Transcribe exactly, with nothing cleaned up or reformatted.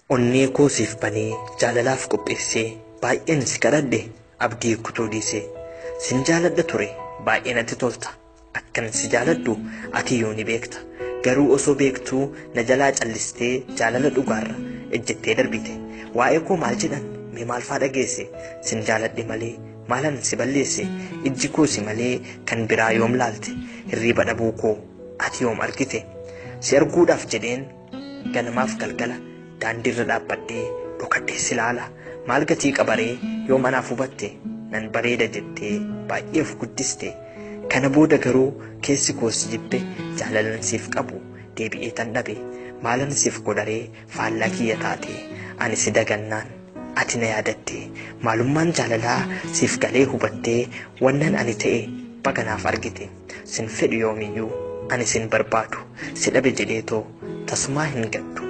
onnee koo siif banee jaalalaaf qopheessee baay'een si kadhadhe abdii kutuu dhiisee sin jaaladha ture baay'ee natti tolta akkan si jaaladhu ati yoo ni beekta garuu osoo beektuu na jalaa callistee jaalala dhugaarra ejjettee darbite waa'ee koo maal jedhan mee maal faa dhageesse sin jaaladhe malee maalan si balleesse ijji koo si malee kan biraa yoom laalte hirriba dhabuu koo ati yoom argite si arguudhaaf jedheen ganamaaf galgala daandiirra dhaabbadhee dhokadhee si laala maal gatii qabaree yoo manaaf hubatte nan bareeda jettee baay'eef guddiste kana booda garuu keessi koos jibbe jaalalan siif qabu deebi'ee tan dhabe maalan siif godharee faallaa kiyya taate ani si dagannaan ati na yaadatte maalummaan jaalalaa siif galee hubattee wannan ani ta'e baganaaf argite sin fedhu yoomiyyuu ani sin barbaadu si dhabe jedheetoo tasumaa hin gaddu